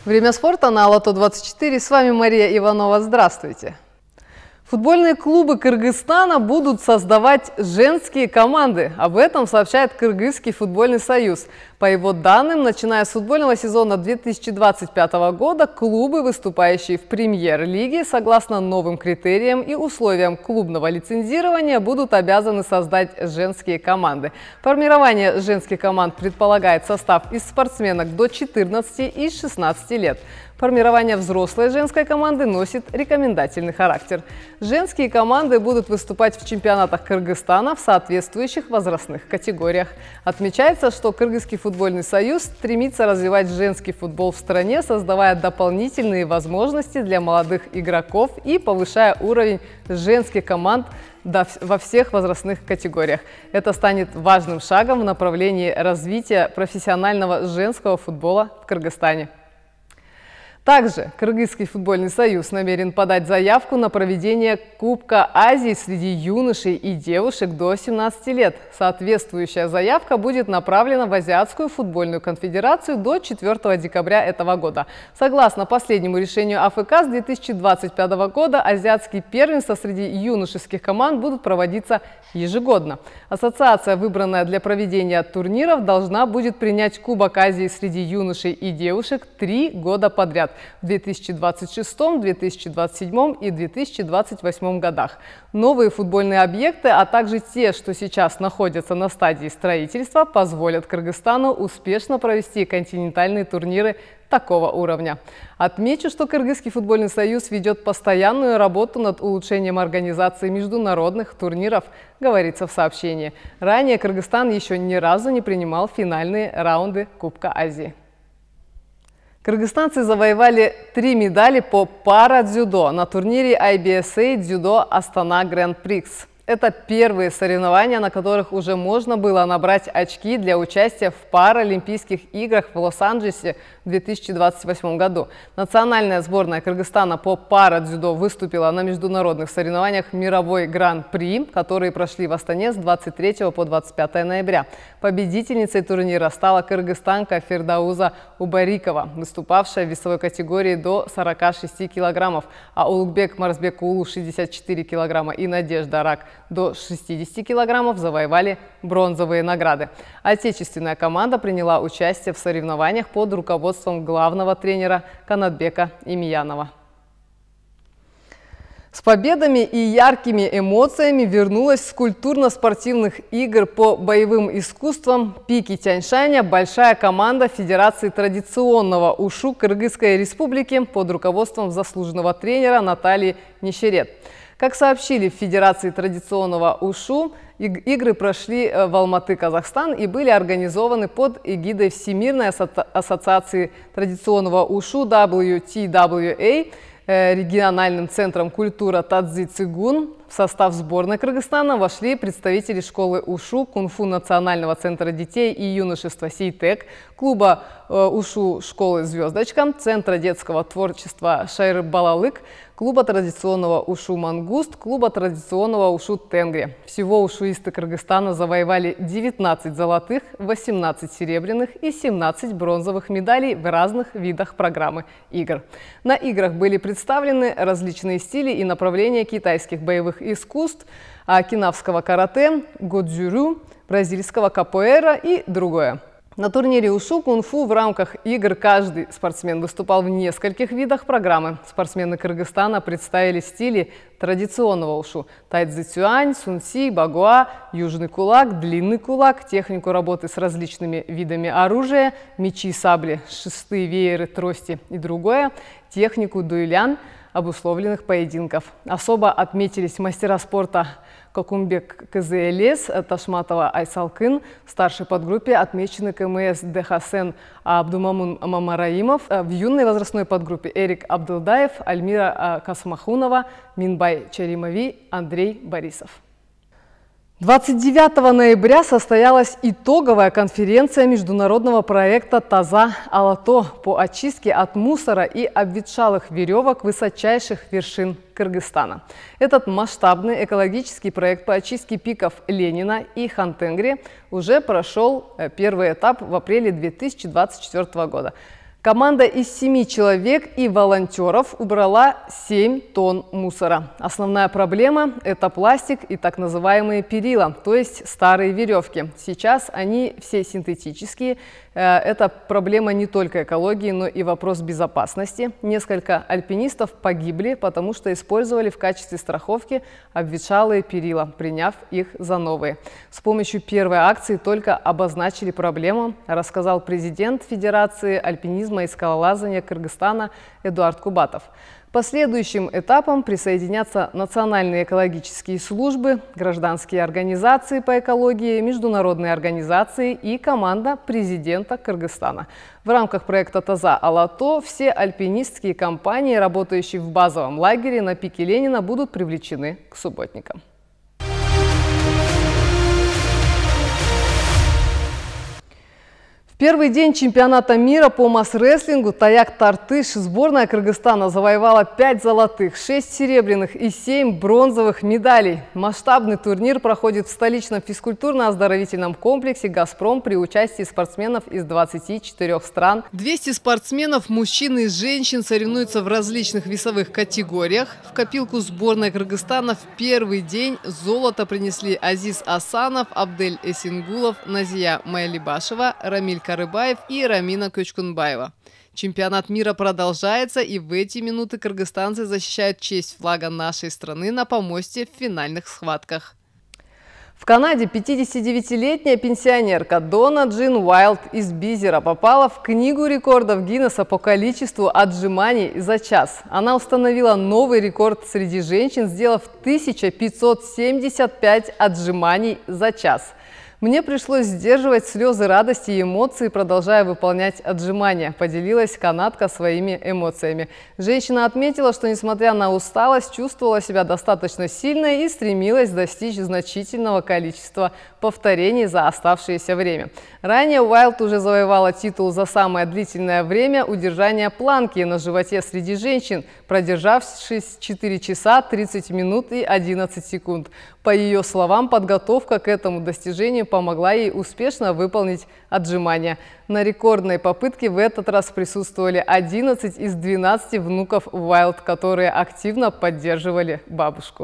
Время спорта на Ало-24. С вами Мария Иванова. Здравствуйте. Футбольные клубы Кыргызстана будут создавать женские команды. Об этом сообщает Кыргызский футбольный союз. По его данным, начиная с футбольного сезона 2025 года, клубы, выступающие в премьер-лиге, согласно новым критериям и условиям клубного лицензирования, будут обязаны создать женские команды. Формирование женских команд предполагает состав из спортсменок до 14 и 16 лет. Формирование взрослой женской команды носит рекомендательный характер. Женские команды будут выступать в чемпионатах Кыргызстана в соответствующих возрастных категориях. Отмечается, что Кыргызский футбольный союз стремится развивать женский футбол в стране, создавая дополнительные возможности для молодых игроков и повышая уровень женских команд во всех возрастных категориях. Это станет важным шагом в направлении развития профессионального женского футбола в Кыргызстане. Также Кыргызский футбольный союз намерен подать заявку на проведение Кубка Азии среди юношей и девушек до 17 лет. Соответствующая заявка будет направлена в Азиатскую футбольную конфедерацию до 4 декабря этого года. Согласно последнему решению АФК, с 2025 года азиатские первенства среди юношеских команд будут проводиться ежегодно. Ассоциация, выбранная для проведения турниров, должна будет принять Кубок Азии среди юношей и девушек 3 года подряд в 2026, 2027 и 2028 годах. Новые футбольные объекты, а также те, что сейчас находятся на стадии строительства, позволят Кыргызстану успешно провести континентальные турниры такого уровня. Отмечу, что Кыргызский футбольный союз ведет постоянную работу над улучшением организации международных турниров, говорится в сообщении. Ранее Кыргызстан еще ни разу не принимал финальные раунды Кубка Азии. Кыргызстанцы завоевали 3 медали по пара-дзюдо на турнире IBSA Дзюдо Астана Гран-Прикс. Это первые соревнования, на которых уже можно было набрать очки для участия в Паралимпийских играх в Лос-Анджелесе в 2028 году. Национальная сборная Кыргызстана по пара-дзюдо выступила на международных соревнованиях «Мировой Гран-при», которые прошли в Астане с 23 по 25 ноября. Победительницей турнира стала кыргызстанка Фердауза Убарикова, выступавшая в весовой категории до 46 килограммов, а Улугбек Марсбек-Улу 64 килограмма и Надежда Рак до 60 килограммов завоевали бронзовые награды. Отечественная команда приняла участие в соревнованиях под руководством главного тренера Канатбека Имиянова. С победами и яркими эмоциями вернулась с культурно-спортивных игр по боевым искусствам «Пики Тяньшаня» большая команда Федерации традиционного ушу Кыргызской Республики под руководством заслуженного тренера Натальи Нищерет. Как сообщили в Федерации традиционного ушу, игры прошли в Алматы, Казахстан и были организованы под эгидой Всемирной ассоциации традиционного ушу WTWA, региональным центром культуры Тадзи Цигун. В состав сборной Кыргызстана вошли представители школы ушу, кунг-фу Национального центра детей и юношества Сейтек, клуба ушу школы «Звездочка», центра детского творчества Шайр-Балалык, клуба традиционного ушу «Мангуст», клуба традиционного ушу «Тенгри». Всего ушуисты Кыргызстана завоевали 19 золотых, 18 серебряных и 17 бронзовых медалей в разных видах программы игр. На играх были представлены различные стили и направления китайских боевых искусств, окинавского карате, годзюрю, бразильского капоэра и другое. На турнире ушу кунг-фу в рамках игр каждый спортсмен выступал в нескольких видах программы. Спортсмены Кыргызстана представили стили традиционного ушу: тайцзи-цюань, сунси, багуа, южный кулак, длинный кулак, технику работы с различными видами оружия, мечи, сабли, шесты, вееры, трости и другое, технику дуэлян, обусловленных поединков. Особо отметились мастера спорта Кокумбек КЗЛС, Ташматова Айсалкын. В старшей подгруппе отмечены КМС Дехасен Абдумамун Мамараимов. В юной возрастной подгруппе Эрик Абдылдаев, Альмира Касмахунова, Минбай Чаримови, Андрей Борисов. 29 ноября состоялась итоговая конференция международного проекта «Таза Алато» по очистке от мусора и обветшалых веревок высочайших вершин Кыргызстана. Этот масштабный экологический проект по очистке пиков Ленина и Хантенгри уже прошел первый этап в апреле 2024 года. Команда из 7 человек и волонтеров убрала 7 тонн мусора. Основная проблема – это пластик и так называемые перила, то есть старые веревки. Сейчас они все синтетические. Это проблема не только экологии, но и вопрос безопасности. Несколько альпинистов погибли, потому что использовали в качестве страховки обветшалые перила, приняв их за новые. С помощью первой акции только обозначили проблему, рассказал президент Федерации альпинизма и скалолазания Кыргызстана Эдуард Кубатов. Последующим этапом присоединятся национальные экологические службы, гражданские организации по экологии, международные организации и команда президента Кыргызстана. В рамках проекта «Таза Алато» все альпинистские компании, работающие в базовом лагере на пике Ленина, будут привлечены к субботникам. Первый день чемпионата мира по масс-рестлингу Таяк Тартыш сборная Кыргызстана завоевала 5 золотых, 6 серебряных и 7 бронзовых медалей. Масштабный турнир проходит в столичном физкультурно-оздоровительном комплексе «Газпром» при участии спортсменов из 24 стран. 200 спортсменов, мужчин и женщин, соревнуются в различных весовых категориях. В копилку сборной Кыргызстана в первый день золото принесли Азиз Асанов, Абдель Эсингулов, Назия Майлибашева, Рамиль Карыбаев и Рамина Көчкунбаева. Чемпионат мира продолжается, и в эти минуты кыргызстанцы защищают честь флага нашей страны на помосте в финальных схватках. В Канаде 59-летняя пенсионерка Дона Джин Уайлд из Бизера попала в Книгу рекордов Гиннесса по количеству отжиманий за час. Она установила новый рекорд среди женщин, сделав 1575 отжиманий за час. Мне пришлось сдерживать слезы радости и эмоции, продолжая выполнять отжимания, поделилась канадка своими эмоциями. Женщина отметила, что, несмотря на усталость, чувствовала себя достаточно сильной и стремилась достичь значительного количества повторений за оставшееся время. Ранее Уайлд уже завоевала титул за самое длительное время удержания планки на животе среди женщин, продержавшись 4 часа 30 минут и 11 секунд. По ее словам, подготовка к этому достижению помогла ей успешно выполнить отжимания. На рекордной попытке в этот раз присутствовали 11 из 12 внуков Уайлд, которые активно поддерживали бабушку.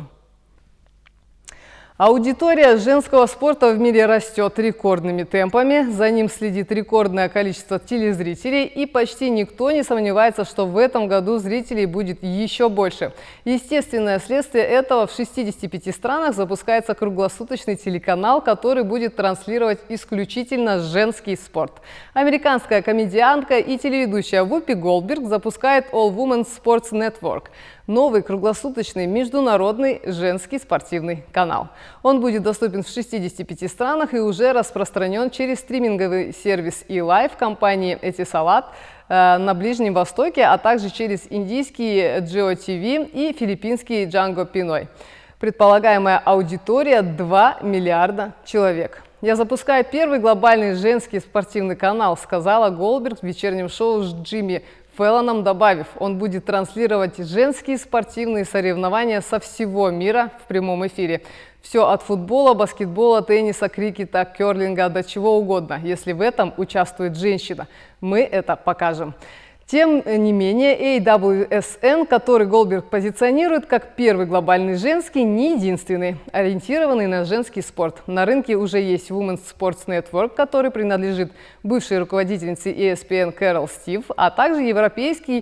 Аудитория женского спорта в мире растет рекордными темпами. За ним следит рекордное количество телезрителей. И почти никто не сомневается, что в этом году зрителей будет еще больше. Естественное следствие этого: в 65 странах запускается круглосуточный телеканал, который будет транслировать исключительно женский спорт. Американская комедиантка и телеведущая Вупи Голдберг запускает All Women Sports Network – новый круглосуточный международный женский спортивный канал. Он будет доступен в 65 странах и уже распространен через стриминговый сервис eLive компании Etisalat на Ближнем Востоке, а также через индийский JioTV и филиппинский Django Pinoy. Предполагаемая аудитория – 2 миллиарда человек. «Я запускаю первый глобальный женский спортивный канал», сказала Голдберг в вечернем шоу с Джимми Фэллоном, добавив, он будет транслировать женские спортивные соревнования со всего мира в прямом эфире. Все от футбола, баскетбола, тенниса, крикета, керлинга до чего угодно. Если в этом участвует женщина, мы это покажем. Тем не менее, AWSN, который Голдберг позиционирует как первый глобальный женский, не единственный, ориентированный на женский спорт. На рынке уже есть Women's Sports Network, который принадлежит бывшей руководительнице ESPN Кэрол Стив, а также европейский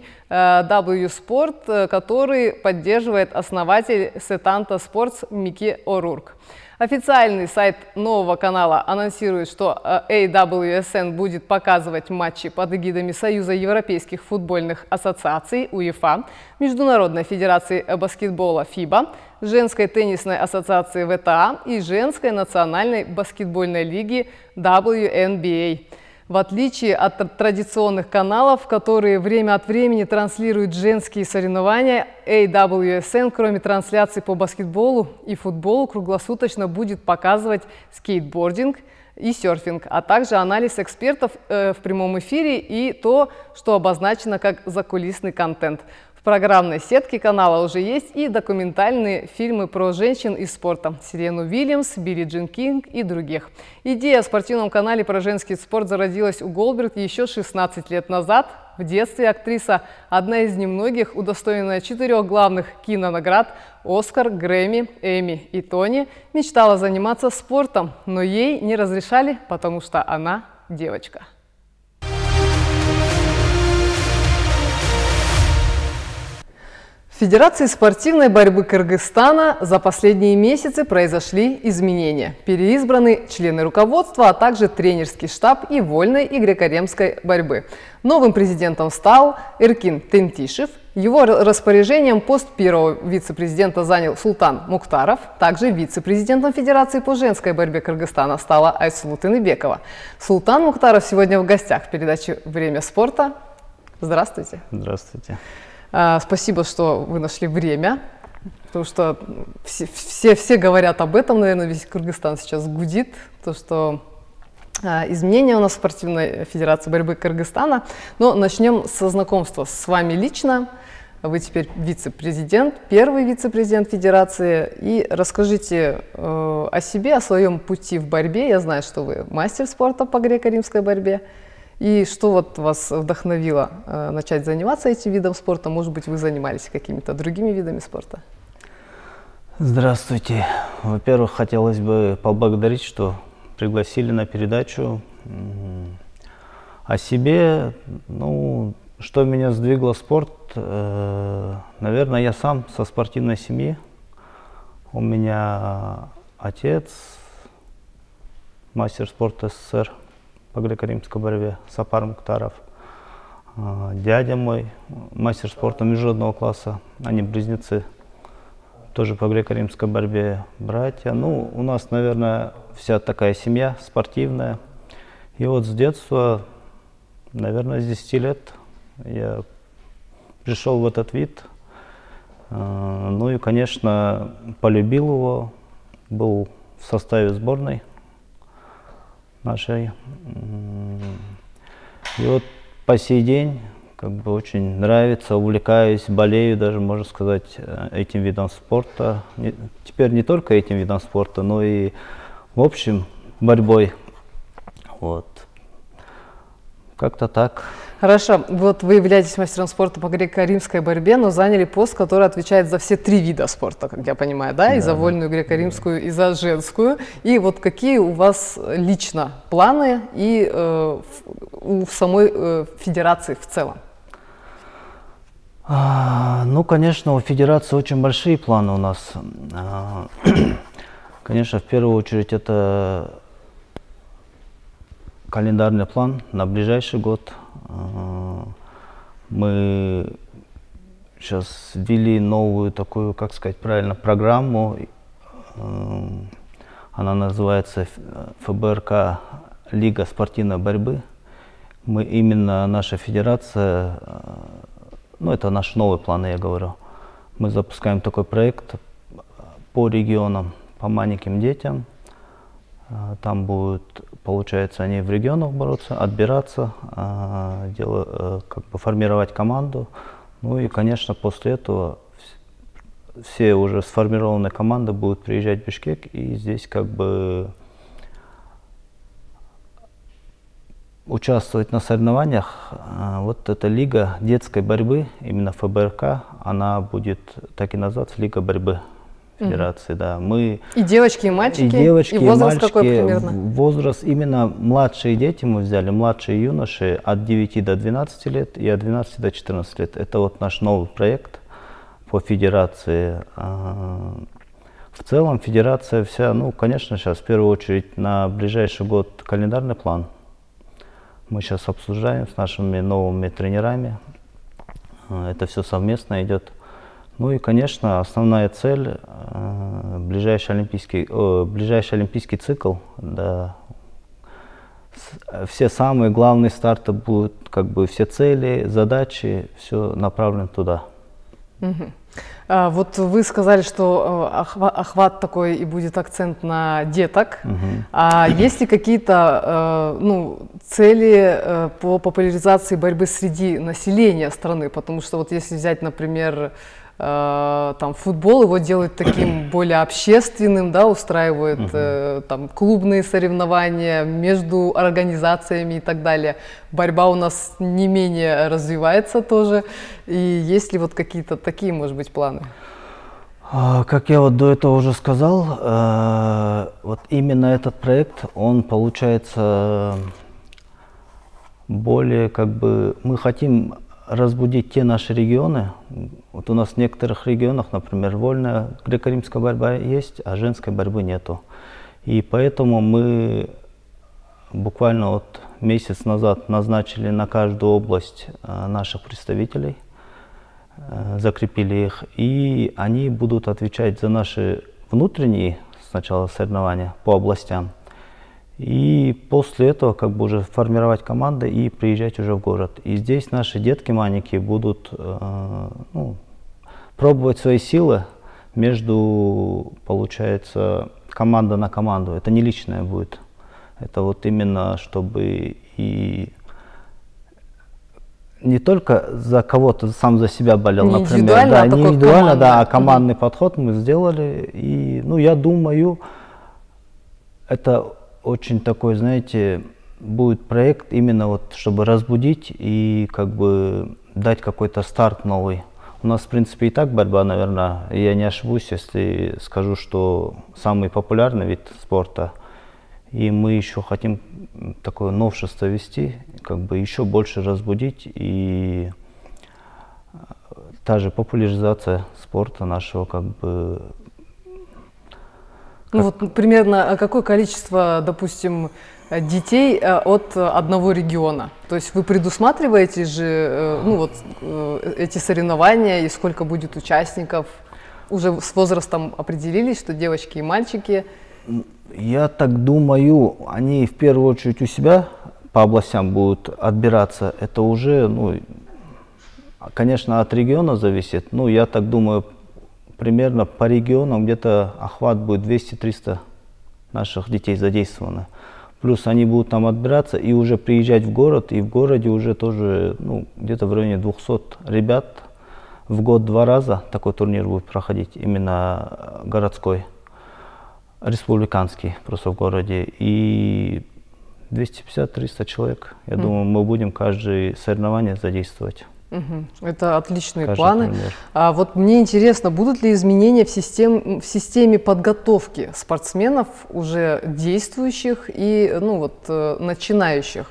W-Sport, который поддерживает основатель Setanta Sports Микки О'Рурк. Официальный сайт нового канала анонсирует, что AWSN будет показывать матчи под эгидами Союза европейских футбольных ассоциаций УЕФА, Международной федерации баскетбола ФИБА, Женской теннисной ассоциации ВТА и Женской национальной баскетбольной лиги WNBA. В отличие от традиционных каналов, которые время от времени транслируют женские соревнования, AWSN, кроме трансляций по баскетболу и футболу, круглосуточно будет показывать скейтбординг и серфинг, а также анализ экспертов в прямом эфире и то, что обозначено как закулисный контент. В программной сетке канала уже есть и документальные фильмы про женщин из спорта. Серену Уильямс, Билли Джин Кинг и других. Идея о спортивном канале про женский спорт зародилась у Голдберг еще 16 лет назад. В детстве актриса, одна из немногих, удостоенная 4 главных кинонаград «Оскар», «Грэмми», «Эмми» и «Тони», мечтала заниматься спортом, но ей не разрешали, потому что она девочка. В Федерации спортивной борьбы Кыргызстана за последние месяцы произошли изменения. Переизбраны члены руководства, а также тренерский штаб и вольной и греко-римской борьбы. Новым президентом стал Эркин Тентишев. Его распоряжением пост первого вице-президента занял Султан Муктаров. Также вице-президентом Федерации по женской борьбе Кыргызстана стала Айсулу Тыныбекова. Султан Муктаров сегодня в гостях в передаче «Время спорта». Здравствуйте. Здравствуйте. Спасибо, что вы нашли время, потому что все говорят об этом, наверное, весь Кыргызстан сейчас гудит, то, что изменения у нас в спортивной федерации борьбы Кыргызстана. Но начнем со знакомства с вами лично. Вы теперь вице-президент, первый вице-президент федерации. И расскажите о себе, о своем пути в борьбе. Я знаю, что вы мастер спорта по греко-римской борьбе. И что вот вас вдохновило начать заниматься этим видом спорта? Может быть, вы занимались какими-то другими видами спорта? Здравствуйте. Во-первых, хотелось бы поблагодарить, что пригласили на передачу. О себе, ну, что меня сдвигло в спорт, наверное, я сам со спортивной семьи. У меня отец, мастер спорта СССР по греко-римской борьбе, Сапар Муктаров. Дядя мой, мастер спорта международного класса, они близнецы, тоже по греко-римской борьбе. Братья, ну, у нас, наверное, вся такая семья спортивная. И вот с детства, наверное, с 10 лет я пришел в этот вид. Ну и, конечно, полюбил его, был в составе сборной нашей. И вот по сей день как бы очень нравится, увлекаюсь, болею даже, можно сказать, этим видом спорта. Теперь не только этим видом спорта, но и в общем борьбой. Вот. Как-то так. Хорошо. Вот вы являетесь мастером спорта по греко-римской борьбе, но заняли пост, который отвечает за все 3 вида спорта, как я понимаю, да? И за вольную греко-римскую, и за женскую. И вот какие у вас лично планы и у самой федерации в целом? Ну, конечно, у федерации очень большие планы у нас. Конечно, в первую очередь это календарный план на ближайший год. Мы сейчас ввели новую такую, как сказать правильно, программу. Она называется ФБРК Лига спортивной борьбы. Мы именно, наша федерация, ну это наш новый план, я говорю. Мы запускаем такой проект по регионам, по маленьким детям. Там будут, получается, они в регионах бороться, отбираться, как бы формировать команду. Ну и, конечно, после этого все уже сформированные команды будут приезжать в Бишкек и здесь как бы участвовать на соревнованиях. Вот эта лига детской борьбы, именно ФБРК, она будет так и называться, Лига борьбы федерации, да. Мы и девочки, и мальчики, и девочки, и возраст мальчики, какой примерно? Возраст именно младшие дети мы взяли, младшие юноши от 9 до 12 лет и от 12 до 14 лет. Это вот наш новый проект по федерации. В целом федерация вся, ну, конечно, сейчас в первую очередь на ближайший год календарный план. Мы сейчас обсуждаем с нашими новыми тренерами. Это все совместно идет. Ну и, конечно, основная цель ближайший олимпийский цикл. Да, все самые главные старты будут, как бы все цели, задачи, все направлено туда. Вот вы сказали, что охват такой и будет акцент на деток. А есть ли какие-то цели по популяризации борьбы среди населения страны? Потому что вот если взять, например, там футбол, его делают таким более общественным, да, устраивают там клубные соревнования между организациями и так далее. Борьба у нас не менее развивается тоже. И есть ли вот какие-то такие, может быть, планы? Как я вот до этого уже сказал, вот именно этот проект, он получается более мы хотим разбудить те наши регионы. Вот у нас в некоторых регионах, например, вольная греко-римская борьба есть, а женской борьбы нету. И поэтому мы буквально вот месяц назад назначили на каждую область наших представителей, закрепили их, и они будут отвечать за наши внутренние сначала соревнования по областям. И после этого уже формировать команды и приезжать уже в город. И здесь наши детки маленькие будут пробовать свои силы между, получается, команда на команду. Это не личное будет. Это вот именно, чтобы и не только за кого-то сам за себя болел, не например. Индивидуально, да, не индивидуально, да, а командный подход мы сделали. И, я думаю, это очень такой, знаете, будет проект именно вот, чтобы разбудить и дать какой-то старт новый. У нас, в принципе, и так борьба, наверное, я не ошибусь, если скажу, что самый популярный вид спорта. И мы еще хотим такое новшество ввести, еще больше разбудить, и та же популяризация спорта нашего, вот примерно какое количество, допустим, детей от одного региона? То есть вы предусматриваете же эти соревнования и сколько будет участников? Уже с возрастом определились, что девочки и мальчики? Я так думаю, они в первую очередь у себя по областям будут отбираться. Это уже, конечно, от региона зависит. Я так думаю, примерно по регионам где-то охват будет 200-300 наших детей задействовано. Плюс они будут там отбираться и уже приезжать в город, и в городе уже тоже где-то в районе 200 ребят в год 2 раза такой турнир будет проходить, именно городской, республиканский просто в городе. И 250-300 человек, я думаю, мы будем каждое соревнование задействовать. Это отличные планы. А вот мне интересно, будут ли изменения в системе подготовки спортсменов, уже действующих и начинающих?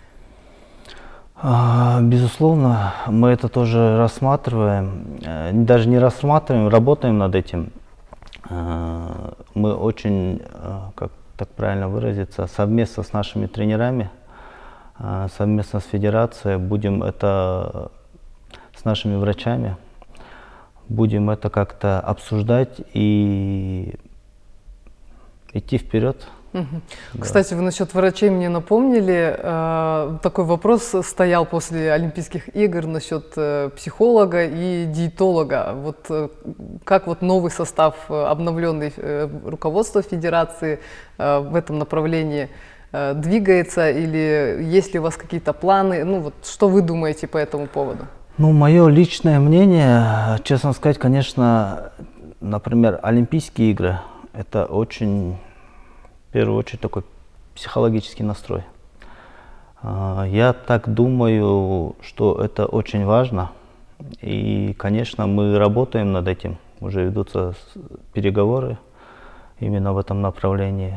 Безусловно, мы это тоже рассматриваем. Даже не рассматриваем, работаем над этим. Мы очень, как так правильно выразиться, совместно с нашими тренерами, совместно с федерацией будем это с нашими врачами, будем это как-то обсуждать и идти вперед. Да. Кстати, вы насчет врачей мне напомнили. Такой вопрос стоял после Олимпийских игр насчет психолога и диетолога. Вот как новый состав, обновленный руководство федерации в этом направлении двигается, или есть ли у вас какие-то планы? Что вы думаете по этому поводу? Мое личное мнение, честно сказать, конечно, например, Олимпийские игры – это очень, в первую очередь, такой психологический настрой. Я так думаю, что это очень важно, и, конечно, мы работаем над этим, уже ведутся переговоры именно в этом направлении.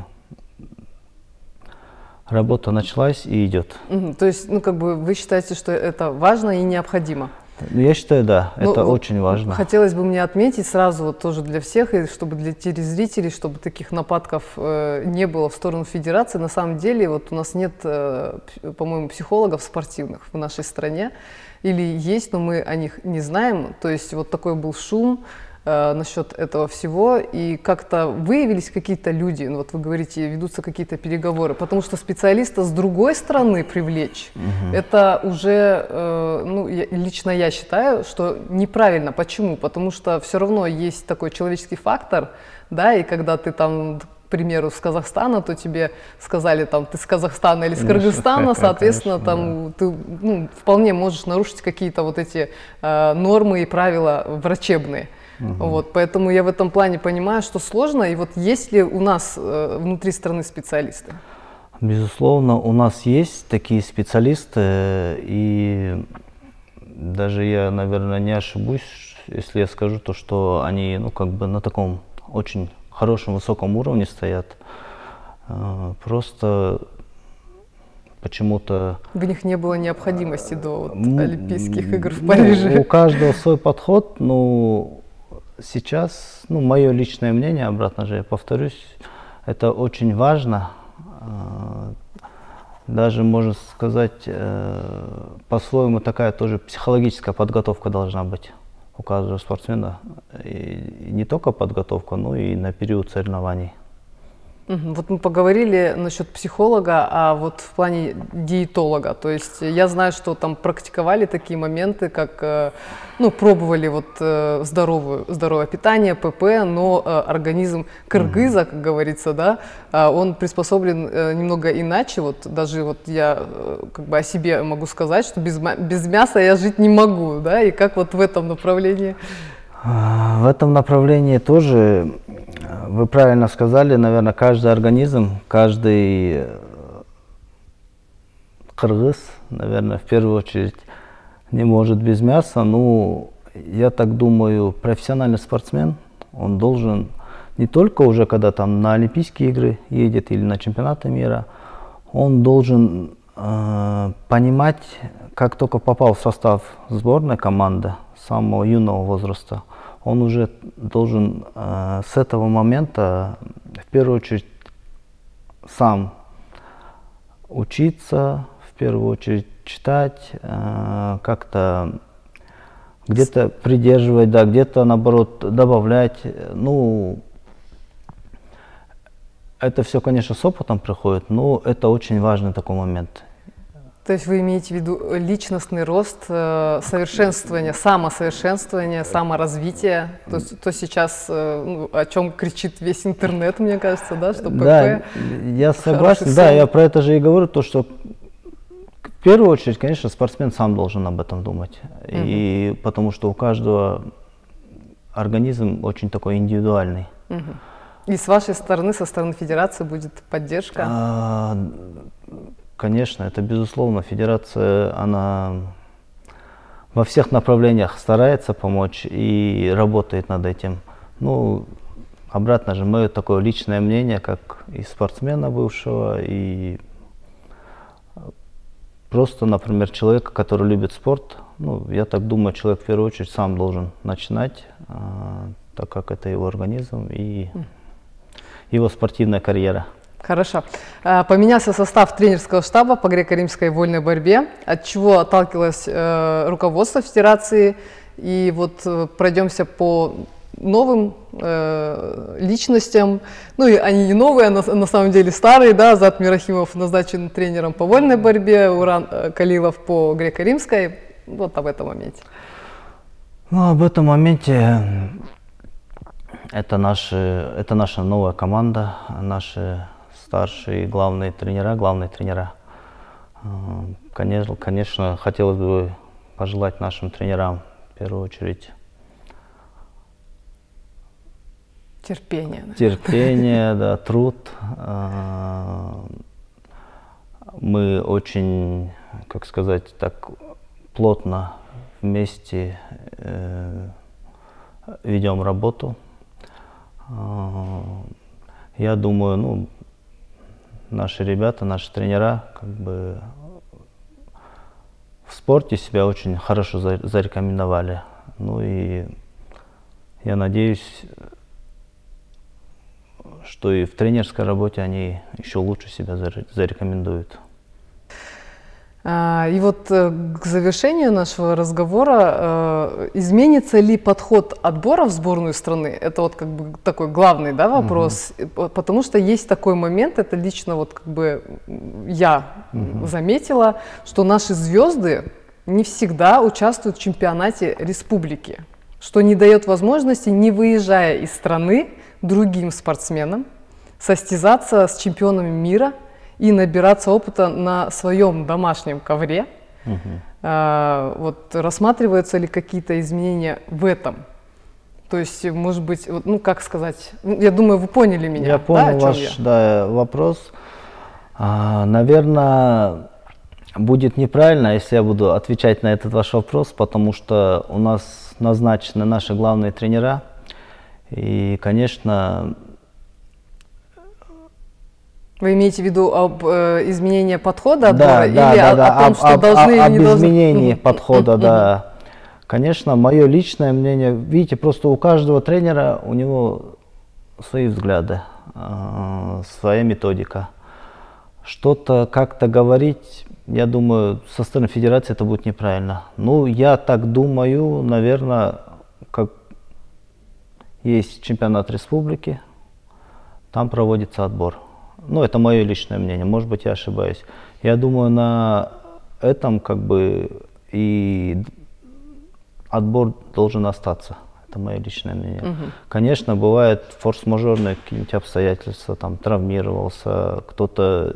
Работа началась и идет. То есть, вы считаете, что это важно и необходимо? Я считаю, да, это очень важно. Хотелось бы мне отметить сразу тоже для всех, и чтобы для телезрителей, чтобы таких нападков не было в сторону федерации. На самом деле, у нас нет, по-моему, психологов спортивных в нашей стране. Или есть, но мы о них не знаем. То есть такой был шум насчет этого всего? И как-то выявились какие-то люди, ну, вот вы говорите, ведутся какие-то переговоры, потому что специалиста с другой стороны привлечь, это уже, ну, лично я считаю, что неправильно. Почему? Потому что все равно есть такой человеческий фактор, да, и когда ты там, к примеру, с Казахстана, то тебе сказали, там, ты с Казахстана или с Кыргызстана, соответственно, там, ты, ну, вполне можешь нарушить какие-то вот эти нормы и правила врачебные. Вот, поэтому я в этом плане понимаю, что сложно. И вот есть ли у нас внутри страны специалисты? Безусловно, у нас есть такие специалисты, и даже я, наверное, не ошибусь, если я скажу то, что они, ну, как бы на таком очень хорошем, высоком уровне стоят. Просто почему-то... В них не было необходимости до вот Олимпийских игр в Париже. Ну, у каждого свой подход, но сейчас, ну, мое личное мнение, обратно же я повторюсь, это очень важно. Даже, можно сказать, по-своему такая тоже психологическая подготовка должна быть у каждого спортсмена. И не только подготовка, но и на период соревнований. Вот мы поговорили насчет психолога, а вот в плане диетолога, то есть я знаю, что там практиковали такие моменты, как, ну, пробовали вот здоровое питание, ПП, но организм кыргыза, как говорится, да, он приспособлен немного иначе. Вот даже вот я как бы о себе могу сказать, что без мяса я жить не могу, да, и как вот в этом направлении? В этом направлении тоже, вы правильно сказали, наверное, каждый организм, каждый кыргыз, наверное, в первую очередь не может без мяса. Ну, я так думаю, профессиональный спортсмен, он должен не только уже, когда там на Олимпийские игры едет или на чемпионаты мира, он должен понимать, как только попал в состав сборной команды с самого юного возраста, он уже должен с этого момента в первую очередь сам учиться, в первую очередь читать, как-то где-то придерживать, да, где-то наоборот добавлять. Ну, это все, конечно, с опытом приходит, но это очень важный такой момент. То есть вы имеете в виду личностный рост, совершенствование, самосовершенствование, саморазвитие, то сейчас, ну, о чем кричит весь интернет, мне кажется, да, что ПП. Да, я согласен, да, я про это же и говорю, то, что в первую очередь, конечно, спортсмен сам должен об этом думать, и потому что у каждого организм очень такой индивидуальный. И с вашей стороны, со стороны федерации будет поддержка? Конечно, это безусловно. Федерация, она во всех направлениях старается помочь и работает над этим. Ну, обратно же, мое такое личное мнение, как и спортсмена бывшего, и просто, например, человека, который любит спорт. Ну, я так думаю, человек в первую очередь сам должен начинать, так как это его организм и его спортивная карьера. Хорошо. Поменялся состав тренерского штаба по греко-римской вольной борьбе, от чего отталкивалось руководство федерации. И вот пройдемся по новым личностям. Ну, и они не новые, а на самом деле старые. Да? Азат Мирахимов назначен тренером по вольной борьбе, Уран Калилов по греко-римской. Вот об этом моменте. Ну, об этом моменте это наша новая команда, наши старшие главные тренера. Конечно, хотелось бы пожелать нашим тренерам в первую очередь терпение, да, труд. Мы очень, как сказать, так плотно вместе ведем работу. Я думаю, ну, наши ребята, наши тренера, как бы в спорте себя очень хорошо зарекомендовали. Ну и я надеюсь, что и в тренерской работе они еще лучше себя зарекомендуют. И вот к завершению нашего разговора, изменится ли подход отбора в сборную страны? Это вот как бы такой главный, да, вопрос, потому что есть такой момент, это лично вот как бы я заметила, что наши звезды не всегда участвуют в чемпионате республики, что не дает возможности, не выезжая из страны, другим спортсменам состязаться с чемпионами мира и набираться опыта на своем домашнем ковре. Вот рассматриваются ли какие-то изменения в этом? То есть, может быть, вот, ну как сказать, я думаю, вы поняли меня. Я понял ваш вопрос. Наверное, будет неправильно, если я буду отвечать на этот ваш вопрос, потому что у нас назначены наши главные тренера. И, конечно... Вы имеете в виду об изменении подхода отбора или о том, что должны или не должны? Об изменении подхода, да. Конечно, мое личное мнение, видите, просто у каждого тренера, у него свои взгляды, своя методика. Что-то как-то говорить, я думаю, со стороны федерации это будет неправильно. Ну, я так думаю, наверное, как есть чемпионат республики, там проводится отбор. Ну, это мое личное мнение, может быть, я ошибаюсь. Я думаю, на этом как бы и отбор должен остаться. Это мое личное мнение. Конечно, бывают форс-мажорные какие-нибудь обстоятельства, там травмировался, кто-то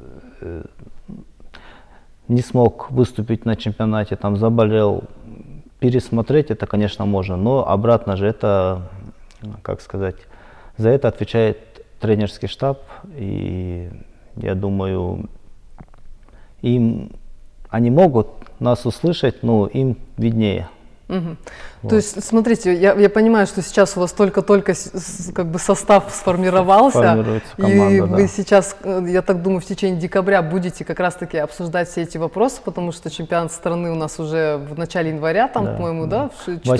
не смог выступить на чемпионате, там заболел. Пересмотреть это, конечно, можно, но обратно же это, как сказать, за это отвечает тренерский штаб, и я думаю, они могут нас услышать, но им виднее. Вот. То есть, смотрите, я понимаю, что сейчас у вас только-только как бы состав сформировался, команда, и вы сейчас, я так думаю, в течение декабря будете как раз-таки обсуждать все эти вопросы, потому что чемпионат страны у нас уже в начале января, там, по-моему, да,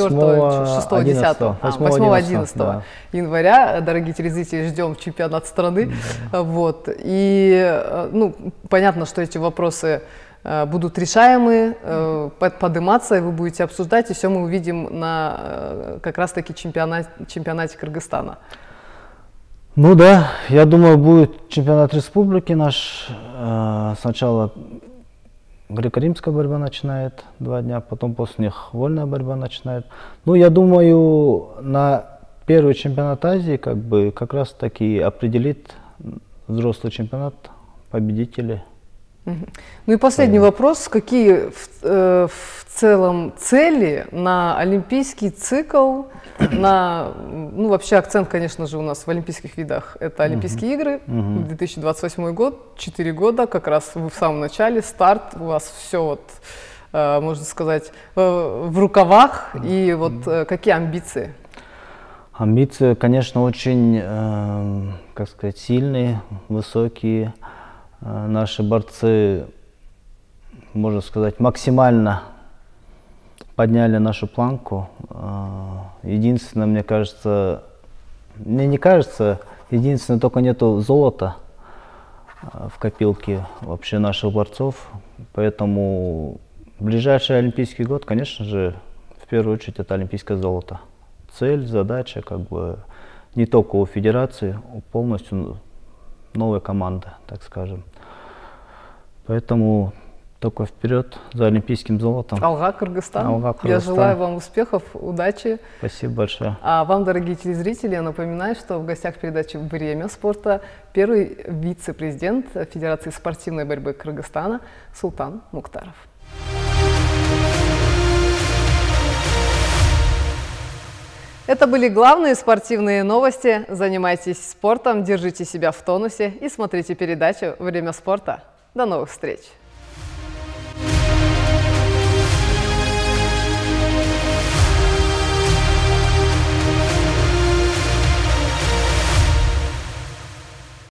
8-11 января, дорогие телезрители, ждем чемпионат страны. Вот. И, ну, понятно, что эти вопросы будут решаемы, подниматься, и вы будете обсуждать, и все мы увидим на как раз-таки чемпионате Кыргызстана. Ну да, я думаю, будет чемпионат республики наш. Сначала греко-римская борьба начинает 2 дня, потом после них вольная борьба начинает. Ну, я думаю, на первый чемпионат Азии как раз-таки определит взрослый чемпионат победителей. Ну и последний вопрос. Какие в целом цели на олимпийский цикл, ну вообще акцент, конечно же, у нас в олимпийских видах, это Олимпийские игры, 2028 год, 4 года, как раз вы в самом начале, старт, у вас все вот, можно сказать, в рукавах, и вот какие амбиции? Амбиции, конечно, очень, как сказать, сильные, высокие. Наши борцы, можно сказать, максимально подняли нашу планку. Единственное, мне кажется, мне не кажется, единственное, только нету золота в копилке вообще наших борцов. Поэтому ближайший Олимпийский год, конечно же, в первую очередь это олимпийское золото. Цель, задача, как бы не только у федерации, у полностью новой команды, так скажем. Поэтому только вперед за олимпийским золотом. Алга, Кыргызстан. Алга, Кыргызстан. Я желаю вам успехов, удачи. Спасибо большое. А вам, дорогие телезрители, я напоминаю, что в гостях передачи «Время спорта» первый вице-президент Федерации спортивной борьбы Кыргызстана Султан Муктаров. Это были главные спортивные новости. Занимайтесь спортом, держите себя в тонусе и смотрите передачу «Время спорта». До новых встреч!